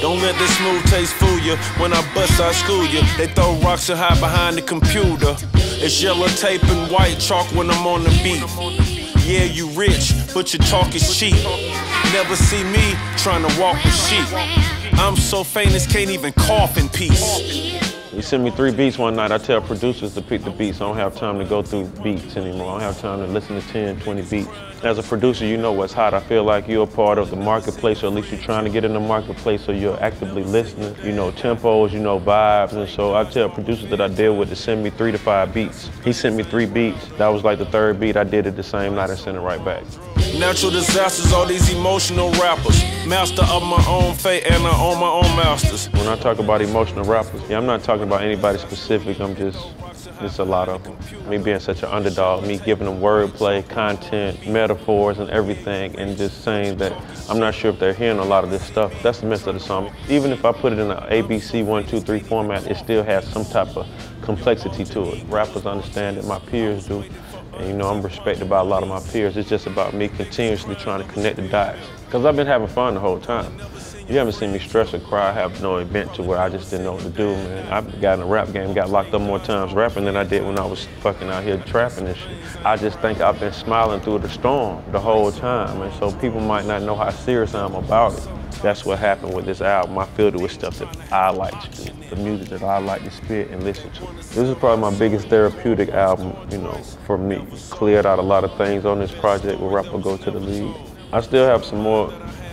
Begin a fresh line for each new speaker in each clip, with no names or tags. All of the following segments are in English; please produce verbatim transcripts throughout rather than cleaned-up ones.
Don't let this smooth taste fool you. When I bust, I school you. They throw rocks and hide behind the computer. It's yellow tape and white chalk when I'm on the beat. Yeah, you rich, but your talk is cheap. Never see me trying to walk with sheep. I'm so famous, can't even cough in peace.
You send me three beats one night, I tell producers to pick the beats. I don't have time to go through beats anymore. I don't have time to listen to ten, twenty beats. As a producer, you know what's hot. I feel like you're a part of the marketplace, or at least you're trying to get in the marketplace, so you're actively listening. You know tempos, you know vibes, and so I tell producers that I deal with to send me three to five beats. He sent me three beats. That was like the third beat. I did it the same night and sent it right back.
Natural disasters, all these emotional rappers. Master of my own fate and I own my own masters.
When I talk about emotional rappers, yeah, I'm not talking about anybody specific. I'm just, just a lot of them. Me being such an underdog, me giving them wordplay, content, metaphors, and everything, and just saying that I'm not sure if they're hearing a lot of this stuff. That's the mess of the song. Even if I put it in an A B C one, two, three format, it still has some type of complexity to it. Rappers understand it, my peers do. And you know, I'm respected by a lot of my peers. It's just about me continuously trying to connect the dots. Because I've been having fun the whole time. You haven't seen me stress or cry, have no event to where I just didn't know what to do, man. I've got in the rap game, got locked up more times rapping than I did when I was fucking out here trapping and shit. I just think I've been smiling through the storm the whole time. And so people might not know how serious I am about it. That's what happened with this album. I filled it with stuff that I like to do, the music that I like to spit and listen to. This is probably my biggest therapeutic album, you know, for me. Cleared out a lot of things on this project with Rapper Go to the League. I still have some more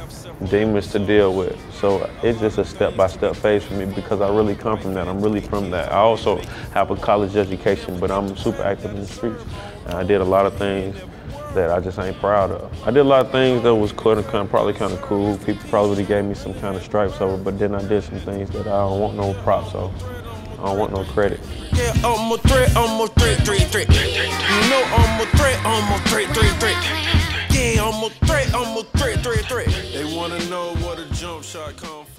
demons to deal with, so it's just a step-by-step phase for me because I really come from that. I'm really from that. I also have a college education, but I'm super active in the streets. And I did a lot of things that I just ain't proud of. I did a lot of things that was kind of, kind of, probably kind of cool. People probably gave me some kind of stripes over, but then I did some things that I don't want no props of. I don't want no credit.
Yeah, I'm a threat, I'm a threat, threat, threat. You know I'm a threat, I'm a threat, threat, threat. Yeah, I'm a threat, I'm a threat, threat, threat. They wanna know where the jump shot come from.